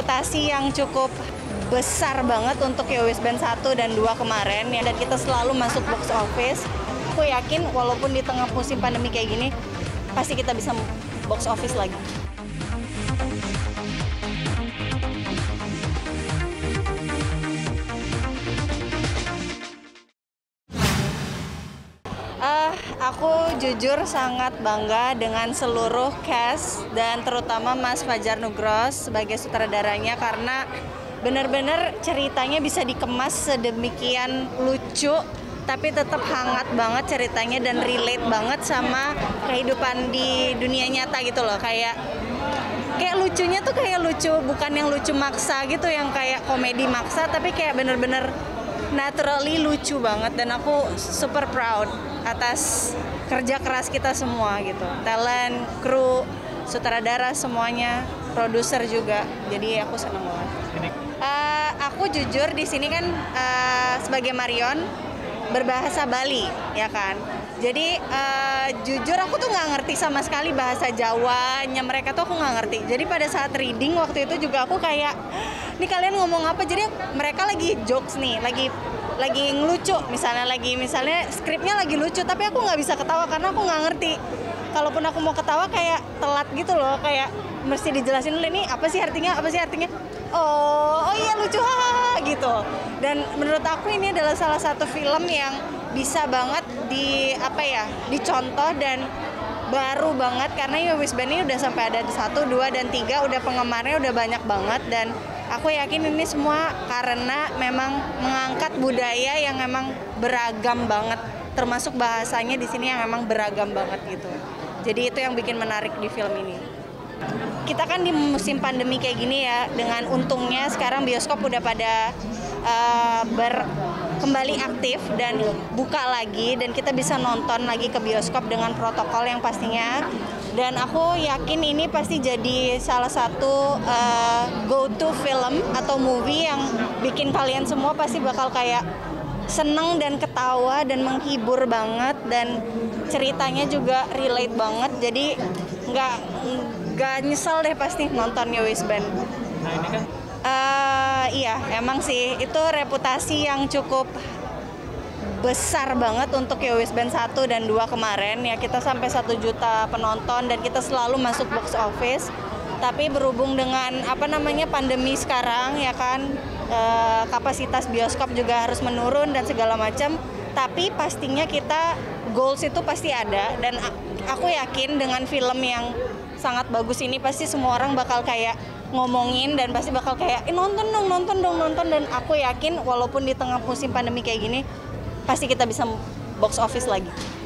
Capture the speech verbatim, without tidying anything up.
reputasi yang cukup besar banget untuk Yo Wes Band satu dan dua kemarin ya, dan kita selalu masuk box office. Aku yakin walaupun di tengah musim pandemi kayak gini pasti kita bisa box office lagi. Uh, aku jujur sangat bangga dengan seluruh cast dan terutama Mas Fajar Nugros sebagai sutradaranya, karena benar-benar ceritanya bisa dikemas sedemikian lucu tapi tetap hangat banget ceritanya dan relate banget sama kehidupan di dunia nyata gitu loh. Kayak kayak lucunya tuh kayak lucu, bukan yang lucu maksa gitu, yang kayak komedi maksa, tapi kayak bener-bener naturally lucu banget, dan aku super proud atas kerja keras kita semua gitu. Talent, kru, sutradara semuanya, produser juga. Jadi aku senang banget. Uh, aku jujur di sini kan uh, sebagai Marion berbahasa Bali ya kan. Jadi uh, jujur aku tuh nggak ngerti sama sekali bahasa Jawanya mereka tuh, aku nggak ngerti. Jadi pada saat reading waktu itu juga aku kayak, ini kalian ngomong apa? Jadi mereka lagi jokes nih, lagi lagi ngelucu, misalnya lagi misalnya skripnya lagi lucu, tapi aku nggak bisa ketawa karena aku nggak ngerti. Kalaupun aku mau ketawa kayak telat gitu loh, kayak mesti dijelasin dulu ini apa sih artinya, apa sih artinya. Oh, oh iya lucu, hahaha gitu. Dan menurut aku ini adalah salah satu film yang bisa banget di apa ya, dicontoh dan baru banget, karena Yo Wes Band ini udah sampai ada satu, dua, dan tiga, udah penggemarnya udah banyak banget, dan aku yakin ini semua karena memang mengangkat budaya yang memang beragam banget, termasuk bahasanya di sini yang memang beragam banget gitu. Jadi itu yang bikin menarik di film ini. Kita kan di musim pandemi kayak gini ya, dengan untungnya sekarang bioskop udah pada uh, ber kembali aktif dan buka lagi, dan kita bisa nonton lagi ke bioskop dengan protokol yang pastinya. Dan aku yakin ini pasti jadi salah satu uh, go-to film atau movie yang bikin kalian semua pasti bakal kayak seneng dan ketawa dan menghibur banget, dan ceritanya juga relate banget. Jadi nggak nggak nyesel deh pasti nonton Yo Wes Band. Nah ini kan Uh, iya, emang sih itu reputasi yang cukup besar banget untuk Yo Wes Band satu dan dua kemarin ya, kita sampai satu juta penonton dan kita selalu masuk box office. Tapi berhubung dengan apa namanya pandemi sekarang ya kan, uh, kapasitas bioskop juga harus menurun dan segala macam. Tapi pastinya kita goals itu pasti ada, dan aku yakin dengan film yang sangat bagus ini pasti semua orang bakal kayak ngomongin dan pasti bakal kayak eh, nonton dong, nonton dong, nonton. Dan aku yakin walaupun di tengah musim pandemi kayak gini pasti kita bisa box office lagi.